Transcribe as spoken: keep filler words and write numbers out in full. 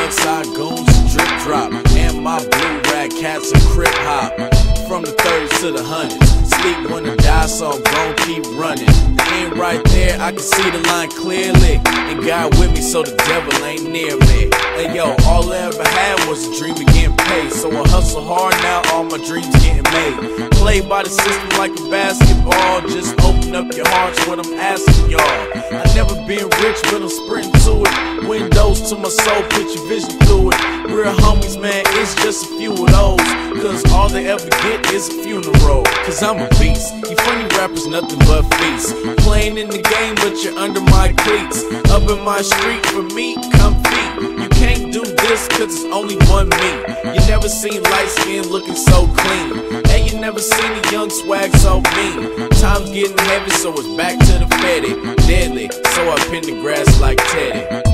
Southside goons drip drop, and my blue rag cats a crip hop. From the thirties to the hundreds, sleep when I die, so I'm gon' keep running. And right there, I can see the line clearly, and God with me, so the devil ain't near me. And yo, all I ever had was a dream of getting paid, so I hustle hard now, all my dreams getting made. Play by the system like a basketball, just open up your hearts when I'm asking y'all. I never been rich, but I'm sprinting to it. Windows to my soul, put your vision through it. Real homies, man, it's just a few of those, cause all they ever get is a funeral. Cause I'm a beast, you funny rappers nothing but feast. Playing in the game, but you're under my cleats. Up in my street, for me, come feet. You can't do this cause it's only one me. You never seen light skin looking so clean, and you never seen a young swag so mean. Time's getting heavy, so it's back to the fetty. Deadly, so I pin the grass like Teddy.